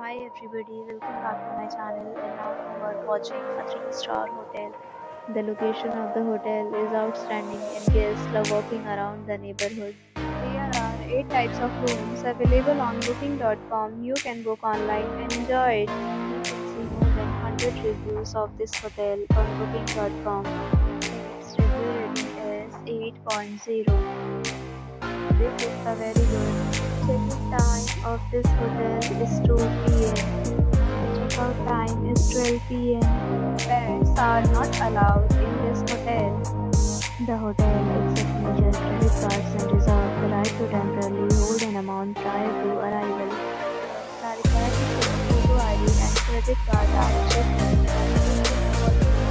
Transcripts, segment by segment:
Hi everybody, welcome back to my channel and now you are watching a 3-star hotel. The location of the hotel is outstanding and guests love walking around the neighborhood. There are 8 types of rooms available on booking.com. You can book online and enjoy it. You can see more than 100 reviews of this hotel on booking.com. Its review rating is 8.0. This is a very good. Check-in time of this hotel is 2 p.m. Check-out time is 12 p.m. Pets are not allowed in this hotel. The hotel accepts major credit cards and reserves the right to temporarily hold an amount prior to arrival. The required to show photo ID and credit card at check-in.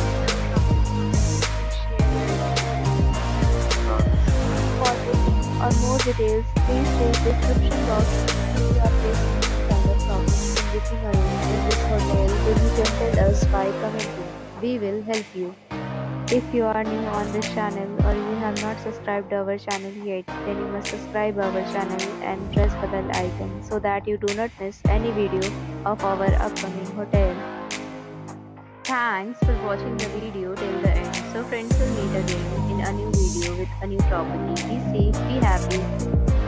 For booking or more details, please read description box. If you are facing any kind of problem in booking a room in this hotel, then you can tell us by commenting. We will help you. If you are new on this channel or you have not subscribed our channel yet, then you must subscribe our channel and press the bell icon so that you do not miss any video of our upcoming hotel. Thanks for watching the video till the end. So friends, will meet again in a new video with a new property. Be safe, be happy.